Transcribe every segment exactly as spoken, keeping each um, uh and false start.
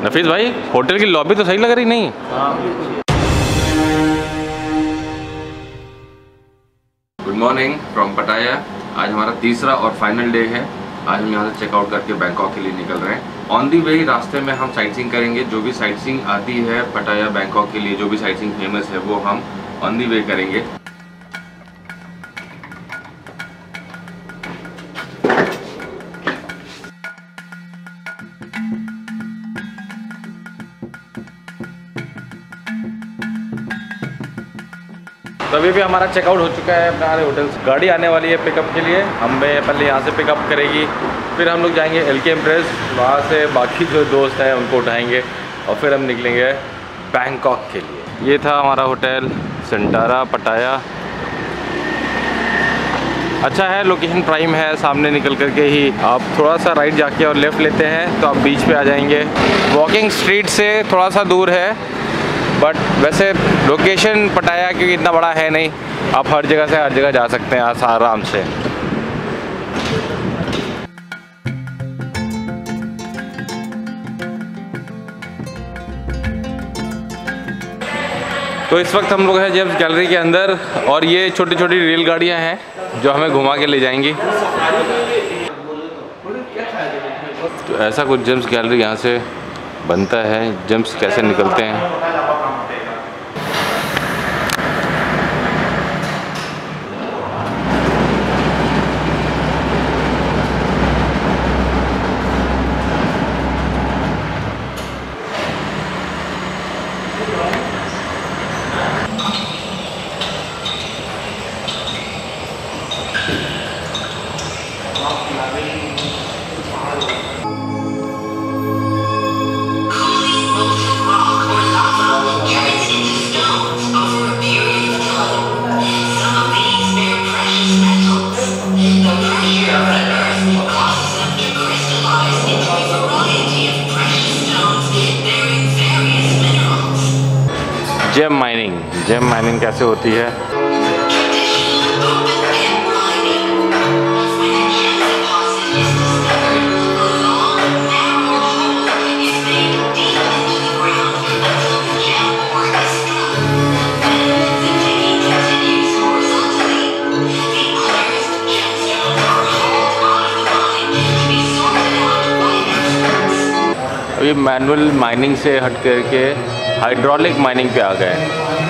नफीस भाई, होटल की लॉबी तो सही लग रही नहीं? गुड मॉर्निंग फ्रॉम पटाया। आज हमारा तीसरा और फाइनल डे है। आज हम यहाँ से चेकआउट करके बैंकॉक के लिए निकल रहे हैं। ऑन दी वे रास्ते में हम साइट सीइंग करेंगे। जो भी साइट सीइंग आती है पटाया बैंकॉक के लिए, जो भी साइट सीइंग फेमस है वो हम ऑन दी वे करेंगे। तो अभी भी हमारा चेकआउट हो चुका है अपने हमारे होटल से। गाड़ी आने वाली है पिकअप के लिए। हमें पहले यहाँ से पिकअप करेगी, फिर हम लोग जाएंगे एल के इम्प्रेस, वहाँ से बाकी जो दोस्त हैं उनको उठाएंगे और फिर हम निकलेंगे बैंकॉक के लिए। ये था हमारा होटल सेंटारा पटाया। अच्छा है, लोकेशन प्राइम है, सामने निकल करके ही आप थोड़ा सा राइट जाके और लेफ़्ट लेते हैं तो आप बीच पे आ जाएंगे। वॉकिंग स्ट्रीट से थोड़ा सा दूर है, बट वैसे लोकेशन पटाया क्योंकि इतना बड़ा है नहीं, आप हर जगह से हर जगह जा सकते हैं आराम से। तो इस वक्त हम लोग हैं जेम्स गैलरी के अंदर और ये छोटी छोटी रेलगाड़ियां हैं जो हमें घुमा के ले जाएंगी। तो ऐसा कुछ जेम्स गैलरी यहाँ से बनता है। जेम्स कैसे निकलते हैं। जेम माइनिंग, जेम माइनिंग कैसे होती है। अभी मैनुअल माइनिंग से हट करके हाइड्रोलिक माइनिंग पे आ गए।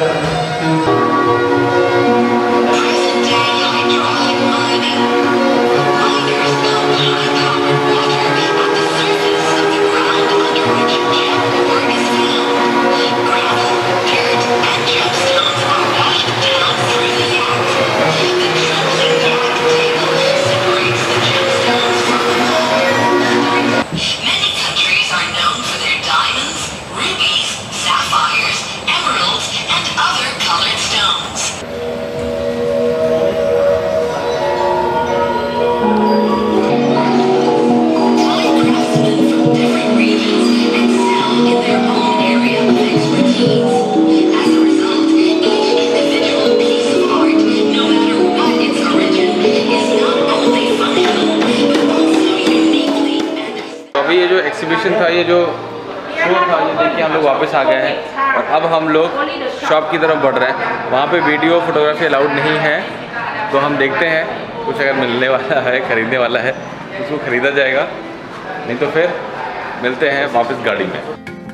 ये जो एग्जीबिशन था, ये जो शो था, ये देखिए हम लोग वापस आ गए हैं और अब हम लोग शॉप की तरफ बढ़ रहे हैं। वहाँ पे वीडियो फोटोग्राफी अलाउड नहीं है, तो हम देखते हैं कुछ अगर मिलने वाला है, ख़रीदने वाला है तो उसको ख़रीदा जाएगा, नहीं तो फिर मिलते हैं वापस गाड़ी में।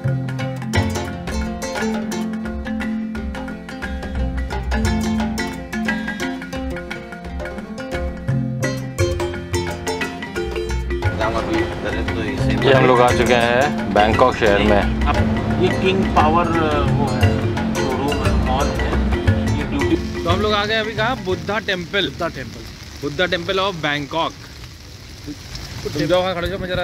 ये हम लोग आ चुके हैं बैंकॉक शहर में। ये किंग पावर वो है, शोरूम मॉल है ये ड्यूटी। तो हम लोग आ गए अभी कहाँ, Buddha temple. Buddha temple, Buddha temple of Bangkok. तुम जाओ वहाँ खड़े जाओ, मैं जरा।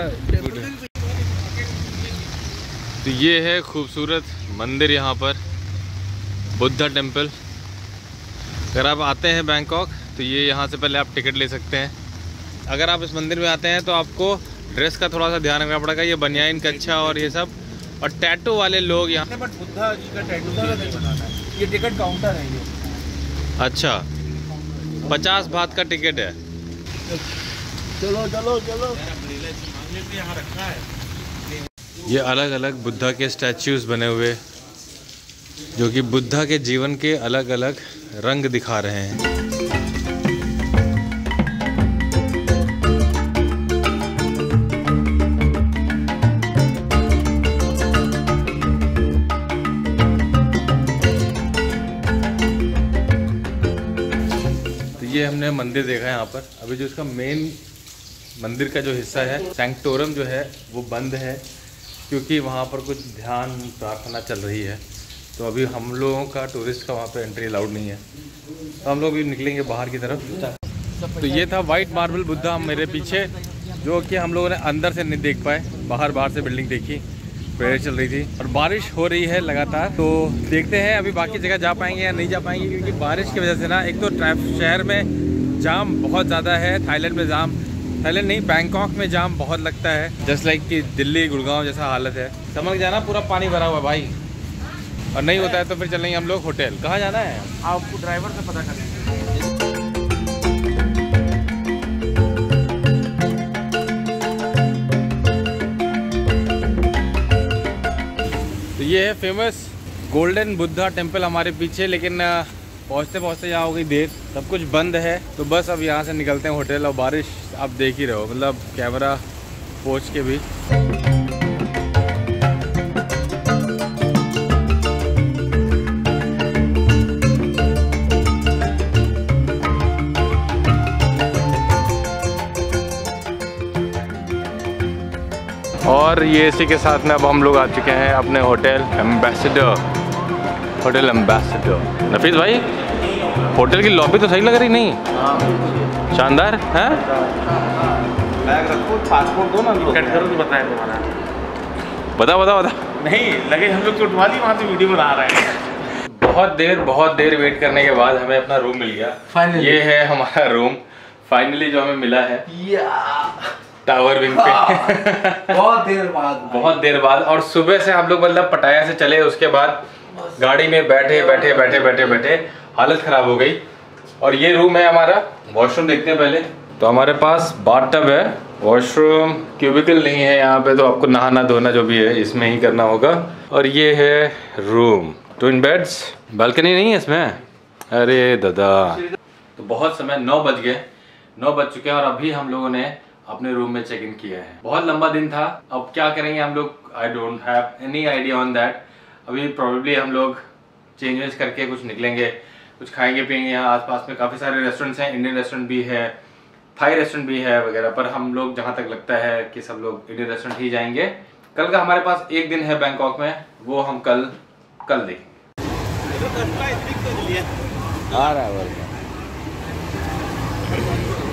तो ये है खूबसूरत मंदिर यहाँ पर, बुद्धा टेम्पल। अगर आप आते हैं बैंकॉक तो ये यहाँ से पहले आप टिकट ले सकते हैं। अगर आप इस मंदिर में आते हैं तो आपको ड्रेस का थोड़ा सा ध्यान रखना पड़ेगा। ये बनियाइन कच्छा और ये सब, और टैटू वाले लोग यहाँ। बट बुद्धा जी का टैटू नहीं बनाना है, ये टिकट काउंटर है ये। अच्छा, पचास बात का टिकट है। चलो चलो चलो। यहाँ रखा है। ये अलग अलग बुद्धा के स्टैच्यूज़ बने हुए जो कि बुद्धा के जीवन के अलग अलग रंग दिखा रहे हैं। तो ये हमने मंदिर देखा है यहाँ पर। अभी जो इसका मेन मंदिर का जो हिस्सा है सैंक्टोरम जो है वो बंद है क्योंकि वहाँ पर कुछ ध्यान प्रार्थना चल रही है। तो अभी हम लोगों का टूरिस्ट का वहाँ पे एंट्री अलाउड नहीं है, तो हम लोग भी निकलेंगे बाहर की तरफ। तो ये था वाइट मार्बल बुद्धा मेरे पीछे, जो कि हम लोगों ने अंदर से नहीं देख पाए, बाहर बाहर से बिल्डिंग देखी, प्रेयर चल रही थी और बारिश हो रही है लगातार। तो देखते हैं अभी बाकी जगह जा पाएंगे या नहीं जा पाएंगे, क्योंकि बारिश की वजह से ना एक तो ट्रैफिक शहर में जाम बहुत ज़्यादा है। थाईलैंड में जाम, थाईलैंड नहीं बैंकॉक में जाम बहुत लगता है, जस्ट लाइक कि दिल्ली गुड़गांव जैसा हालत है। समझ जाना पूरा पानी भरा हुआ है भाई, और नहीं होता है तो फिर चलेंगे हम लोग होटल। कहाँ जाना है आपको ड्राइवर से पता करें। तो ये है फेमस गोल्डन बुद्धा टेम्पल हमारे पीछे, लेकिन पहुँचते पहुँचते यहाँ हो गई देर, सब कुछ बंद है। तो बस अब यहाँ से निकलते हैं होटल। और बारिश आप देख ही रहे हो, मतलब कैमरा पहुँच के भी। और ये इसी के साथ में अब हम लोग आ चुके हैं अपने hotel ambassador, hotel ambassador. Nafees भाई, होटल की लॉबी तो सही लग रही नहीं? शानदार है। बैग रखो, पासपोर्ट दो ना, कट करो तो बताएं तुम्हारा। बता बता बता। नहीं लगे हम लोग तो उठवा ली, वहाँ से वीडियो बना रहे हैं। बहुत देर बहुत देर वेट करने के बाद हमें अपना रूम मिल गया फाइनली। ये है हमारा रूम फाइनली जो हमें मिला है टावर विंग पे। बहुत देर बाद बहुत देर बाद और सुबह से हम लोग मतलब पटाया से चले, उसके बाद गाड़ी में बैठे बैठे बैठे बैठे बैठे हालत खराब हो गई। और ये रूम है हमारा। वॉशरूम देखते हैं पहले। तो हमारे पास बाथटब है, वॉशरूम, क्यूबिकल नहीं है यहाँ पे, तो आपको नहाना धोना जो भी है इसमें ही करना होगा। और ये है रूम, ट्विन बेड्स, बालकनी नहीं है इसमें। अरे दादा, तो बहुत समय नौ बज गए, नौ बज चुके हैं और अभी हम लोगों ने अपने रूम में चेक इन किया है। बहुत लंबा दिन था, अब क्या करेंगे हम लोग, I don't have any idea on that. अभी प्रोबेबली हम लोग चेंज वेंज करके कुछ निकलेंगे, कुछ खाएंगे पिएंगे। यहाँ आसपास में काफ़ी सारे रेस्टोरेंट्स हैं, इंडियन रेस्टोरेंट भी है, थाई रेस्टोरेंट भी है वगैरह, पर हम लोग जहाँ तक लगता है कि सब लोग इंडियन रेस्टोरेंट ही जाएंगे। कल का हमारे पास एक दिन है बैंकॉक में, वो हम कल कल देखेंगे। आ रहा है